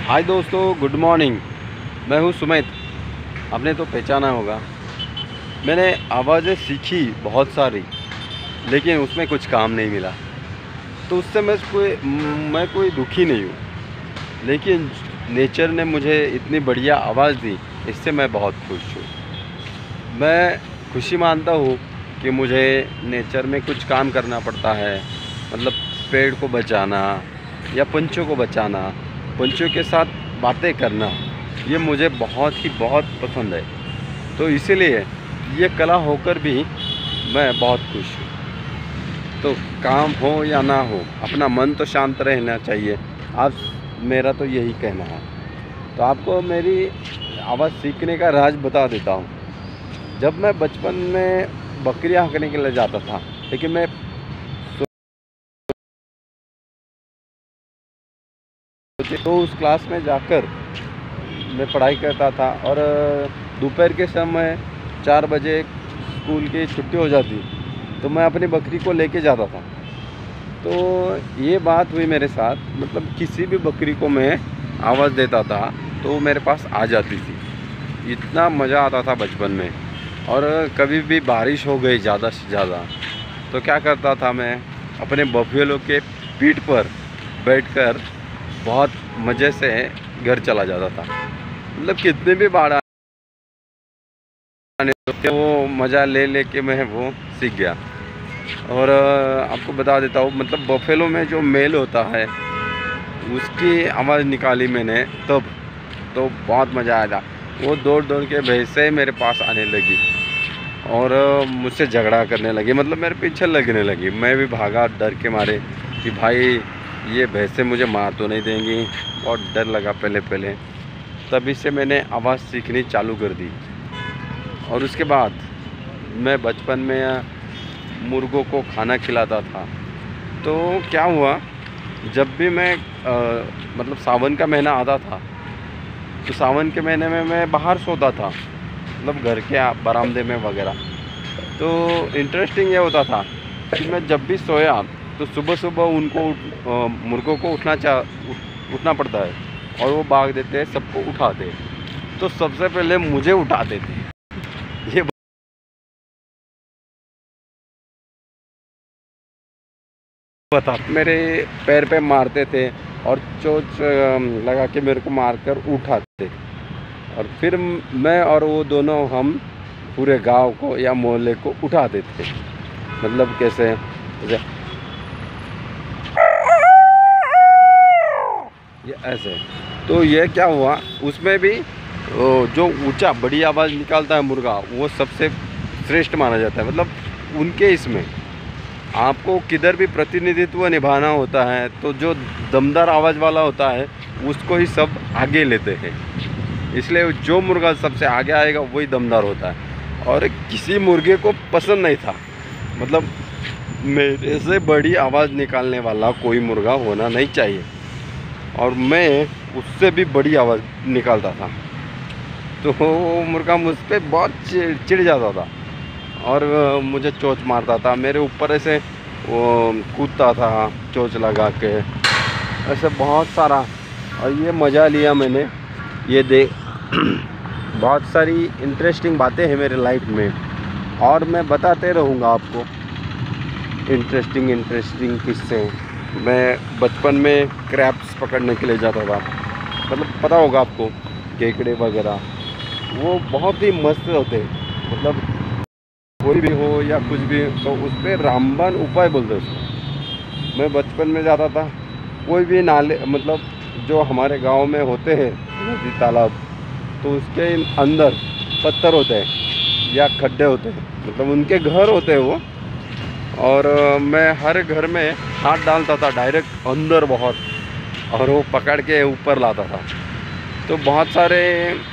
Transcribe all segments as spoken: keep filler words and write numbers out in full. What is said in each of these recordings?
हाय दोस्तों, good morning. मैं हूँ सुमित। आपने तो पहचाना होगा। मैंने आवाज़ें सीखी बहुत सारी, लेकिन उसमें कुछ काम नहीं मिला। तो उससे मैं कोई मैं कोई दुखी नहीं हूँ, लेकिन नेचर ने मुझे इतनी बढ़िया आवाज़ दी, इससे मैं बहुत खुश हूँ। मैं खुशी मानता हूँ कि मुझे नेचर में कुछ काम करना पड़ता है, मतलब पेड़ को बचाना या पंछियों को बचाना, पंछियों के साथ बातें करना, ये मुझे बहुत ही बहुत पसंद है। तो इसीलिए ये कला होकर भी मैं बहुत खुश हूँ। तो काम हो या ना हो, अपना मन तो शांत रहना चाहिए। आज मेरा तो यही कहना है। तो आपको मेरी आवाज़ सीखने का राज बता देता हूँ। जब मैं बचपन में बकरियाँ हाँकने के लिए जाता था, लेकिन मैं तो उस क्लास में जाकर मैं पढ़ाई करता था, और दोपहर के समय चार बजे स्कूल की छुट्टी हो जाती, तो मैं अपनी बकरी को लेके जाता था। तो ये बात हुई मेरे साथ, मतलब किसी भी बकरी को मैं आवाज़ देता था तो वो मेरे पास आ जाती थी। इतना मज़ा आता था बचपन में। और कभी भी बारिश हो गई ज़्यादा से ज़्यादा, तो क्या करता था, मैं अपने बफेलो के पीठ पर बैठकर बहुत मज़े से घर चला जाता था। मतलब कितने भी बाढ़ आने, तो वो मज़ा ले ले के मैं वो सीख गया। और आपको बता देता हूँ, मतलब बफेलो में जो मेल होता है उसकी आवाज़ निकाली मैंने तब, तो बहुत मज़ा आया था। वो दौड़ दौड़ के भैंसे मेरे पास आने लगी और मुझसे झगड़ा करने लगी, मतलब मेरे पीछे लगने लगी। मैं भी भागा डर के मारे कि भाई ये भैंसे मुझे मार तो नहीं देंगी। बहुत डर लगा पहले पहले। तभी से मैंने आवाज़ सीखनी चालू कर दी। और उसके बाद मैं बचपन में मुर्गों को खाना खिलाता था। तो क्या हुआ, जब भी मैं आ, मतलब सावन का महीना आता था, तो सावन के महीने में मैं बाहर सोता था, मतलब घर के बरामदे में वगैरह। तो इंटरेस्टिंग ये होता था कि मैं जब भी सोया तो सुबह सुबह उनको मुर्गों को उठना चा उठ, उठना पड़ता है, और वो भाग देते हैं, सबको उठाते। तो सबसे पहले मुझे उठाते थे। ये बता, मेरे पैर पे मारते थे और चोंच लगा के मेरे को मारकर उठाते। और फिर मैं और वो दोनों हम पूरे गांव को या मोहल्ले को उठाते थे। मतलब कैसे, जैसे ये ऐसे। तो ये क्या हुआ, उसमें भी जो ऊंचा बड़ी आवाज़ निकालता है मुर्गा, वो सबसे श्रेष्ठ माना जाता है। मतलब उनके इसमें आपको किधर भी प्रतिनिधित्व निभाना होता है, तो जो दमदार आवाज़ वाला होता है उसको ही सब आगे लेते हैं। इसलिए जो मुर्गा सबसे आगे आएगा वही दमदार होता है। और किसी मुर्गे को पसंद नहीं था, मतलब मेरे से बड़ी आवाज़ निकालने वाला कोई मुर्गा होना नहीं चाहिए। और मैं उससे भी बड़ी आवाज़ निकालता था, तो वो मुर्गा मुझ पर बहुत चिढ़ जाता था और मुझे चोंच मारता था। मेरे ऊपर ऐसे वो कूदता था चोंच लगा के, ऐसे बहुत सारा। और ये मज़ा लिया मैंने, ये देख। बहुत सारी इंटरेस्टिंग बातें हैं मेरे लाइफ में, और मैं बताते रहूँगा आपको इंटरेस्टिंग इंटरेस्टिंग किस्से। मैं बचपन में क्रैब्स पकड़ने के लिए जाता था, मतलब पता होगा आपको, केकड़े वगैरह, वो बहुत ही मस्त होते। मतलब कोई भी हो या कुछ भी, तो उस पर रामबाण उपाय बोलते उसको। मैं बचपन में जाता था, कोई भी नाले, मतलब जो हमारे गांव में होते हैं नदी तालाब, तो उसके अंदर पत्थर होते हैं या खड्डे होते हैं, मतलब उनके घर होते हैं वो। और मैं हर घर में हाथ डालता था डायरेक्ट अंदर बहुत, और वो पकड़ के ऊपर लाता था। तो बहुत सारे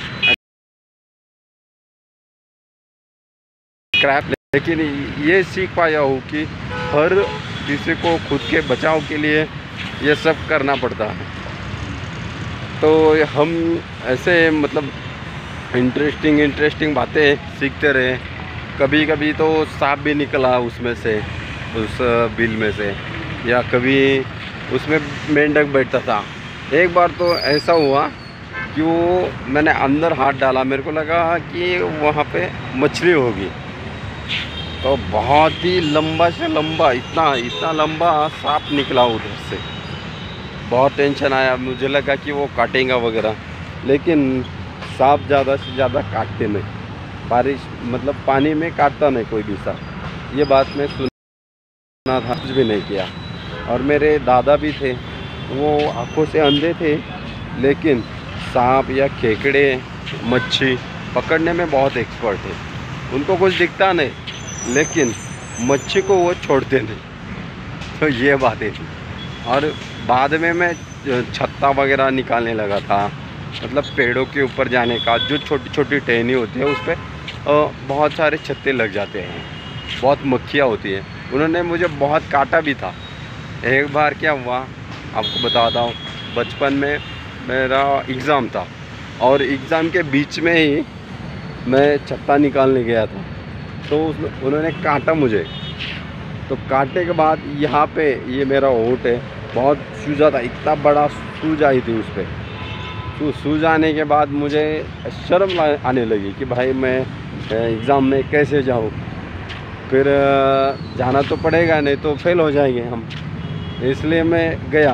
क्रैप, लेकिन ये सीख पाया हूँ कि हर किसी को खुद के बचाव के लिए ये सब करना पड़ता है। तो हम ऐसे मतलब इंटरेस्टिंग इंटरेस्टिंग बातें सीखते रहे। कभी कभी तो सांप भी निकला उसमें से, उस बिल में से, या कभी उसमें मेंढक बैठता था, एक बार तो ऐसा हुआ कि वो मैंने अंदर हाथ डाला, मेरे को लगा कि वहाँ पे मछली होगी, तो बहुत ही लंबा से लंबा, इतना इतना लंबा सांप निकला उधर से। बहुत टेंशन आया, मुझे लगा कि वो काटेगा वगैरह, लेकिन सांप ज़्यादा से ज़्यादा काटते नहीं, बारिश मतलब पानी में काटता नहीं कोई भी सांप। ये बात मैं सुना था, कुछ भी नहीं किया। और मेरे दादा भी थे, वो आँखों से अंधे थे, लेकिन सांप या खेकड़े मच्छी पकड़ने में बहुत एक्सपर्ट थे। उनको कुछ दिखता नहीं, लेकिन मच्छी को वो छोड़ते नहीं। तो ये बातें थी। और बाद में मैं छत्ता वगैरह निकालने लगा था, मतलब पेड़ों के ऊपर जाने का, जो छोटी छोटी टहनी होती है उस पर बहुत सारे छत्ते लग जाते हैं, बहुत मक्खियाँ होती हैं। उन्होंने मुझे बहुत काटा भी था। एक बार क्या हुआ आपको बताता हूँ। बचपन में मेरा एग्ज़ाम था, और एग्ज़ाम के बीच में ही मैं छत्ता निकालने गया था, तो उन्होंने काटा मुझे। तो काटने के बाद यहाँ पे ये मेरा होंठ है, बहुत सूजा था, इतना बड़ा सूज आई थी उस पर। तो सूज आने के बाद मुझे शर्म आने लगी कि भाई मैं एग्ज़ाम में कैसे जाऊँ, फिर जाना तो पड़ेगा, नहीं तो फेल हो जाएंगे हम। इसलिए मैं गया।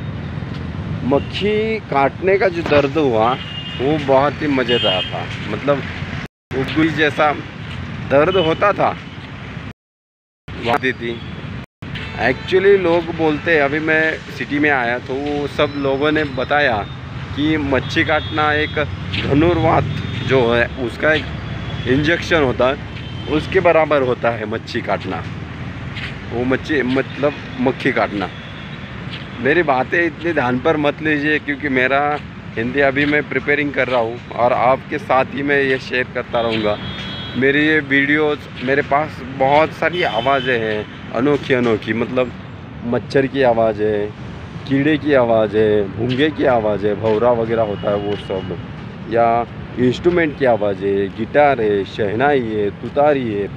मक्खी काटने का जो दर्द हुआ वो बहुत ही मज़ेदार था, मतलब उगली जैसा दर्द होता था थी। एक्चुअली लोग बोलते, अभी मैं सिटी में आया तो वो सब लोगों ने बताया कि मच्छी काटना एक धनुर्वात जो है उसका एक इंजेक्शन होता है, उसके बराबर होता है मच्छी काटना, वो मच्छी मतलब मक्खी काटना। मेरी बातें इतनी ध्यान पर मत लीजिए, क्योंकि मेरा हिंदी अभी मैं प्रिपेयरिंग कर रहा हूँ और आपके साथ ही मैं ये शेयर करता रहूँगा। मेरी ये वीडियोस, मेरे पास बहुत सारी आवाज़ें हैं अनोखी अनोखी, मतलब मच्छर की आवाज़ है, कीड़े की आवाज़ है, भूंगे की आवाज़ है, भौरा वगैरह होता है वो सब, या इंस्ट्रूमेंट की आवाज़ है, गिटार है, शहनाई है, तुतारी है,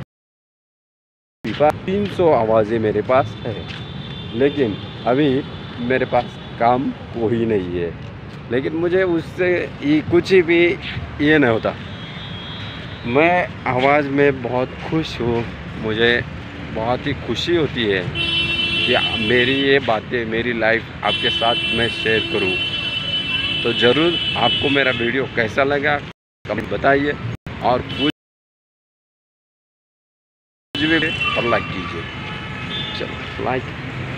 तीन सौ आवाज़ें मेरे पास है। लेकिन अभी मेरे पास काम कोई नहीं है, लेकिन मुझे उससे ये कुछ भी ये नहीं होता। मैं आवाज़ में बहुत खुश हूँ, मुझे बहुत ही खुशी होती है कि मेरी ये बातें, मेरी लाइफ आपके साथ मैं शेयर करूँ। तो ज़रूर आपको मेरा वीडियो कैसा लगा कमेंट बताइए, और कुछ भी और लाइक कीजिए। चलो लाइक